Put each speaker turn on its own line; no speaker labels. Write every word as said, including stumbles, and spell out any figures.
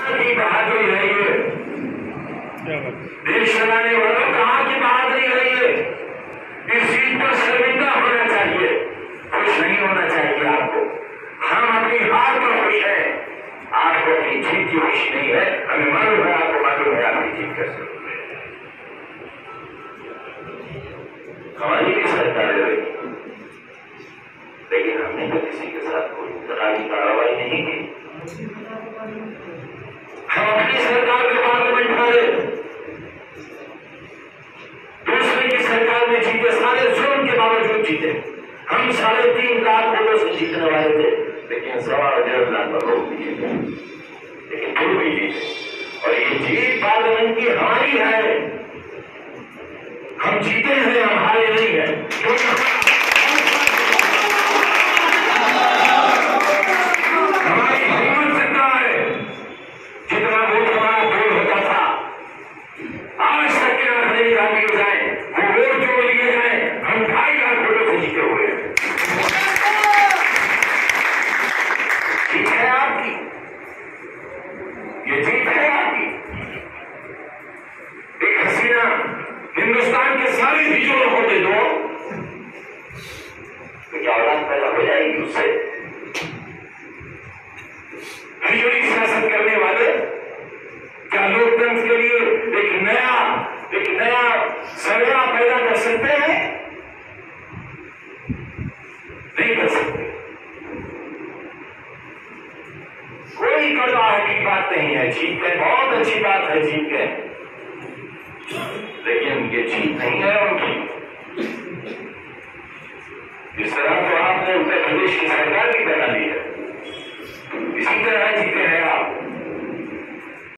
की बहादुरी है ये, देश चलाने वालों कहाँ की बहादुरी है ये। इस सीट पर शर्मिंदा होना चाहिए, खुश नहीं होना चाहिए आपको। हम अपनी हार पर खुश है, आपको अपनी जीत की खुशी नहीं है। हमें मालूम है, आपको मालूम है आपकी जीत कैसे हुई है। हमारी भी सरकार है, लेकिन हमने तो किसी के साथ कोई तरह की कार्रवाई नहीं की। हम अपनी सरकार में पार्लियामेंट हारे, दूसरे की सरकार में जीते, सारे जुर्म के बावजूद जीते। हम साढ़े तीन लाख वोटों से जीतने वाले थे, लेकिन सवा डेढ़ लाख वोटों से जीते, लेकिन फिर भी जीते। और ये जीत पार्लियामेंट की हमारी है, हम जीते हैं, हम हारे नहीं है। हमारी हिम्मत जितना है, जितना वोट हमारा वोट होता था, आज तक के आंकड़े निकाल दिए जाए, वो वोट जोड़ लिए जाए, हम ढाई लाख वोटों से जीते हुए हैं। जीत है आपकी, ये जीत है आपकी। एक हसीना हिंदुस्तान के सारे बीजों को दे दो, तो क्या औलाद पैदा हो जाएगी उससे? हिजड़ी सियासत करने वाले क्या लोकतंत्र के लिए एक नया एक नया सवेरा पैदा कर सकते हैं? नहीं कर सकते। कोई कड़वाहट की बात नहीं है, जीत गए, बहुत अच्छी बात है, जीत गए, लेकिन ये जीत नहीं है उनकी। इस तरह तो आपने उत्तर प्रदेश की सरकार भी बना ली है, इसी तरह जीते हैं आप।